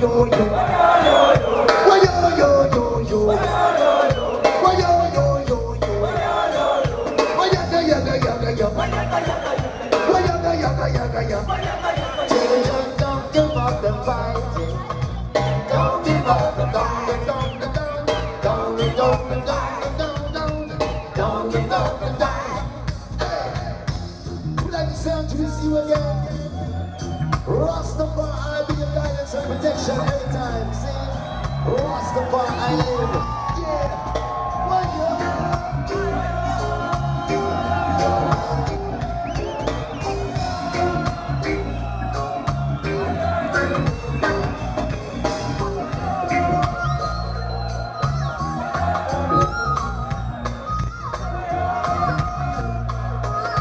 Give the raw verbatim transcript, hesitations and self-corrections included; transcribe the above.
yo yo. Why yo yo yo yo. Why yo yo yo yo. Why yaga yaga yaga yaga. Why yaga yaga yaga yaga. Children, don't give up the fighting. Don't give up the don't don't don't don't don't don't don't don't don't give up the fight. Who like the sound to see you again? Rastafari be your guidance and protection every time. See, Rastafari I live. Yeah. Why you?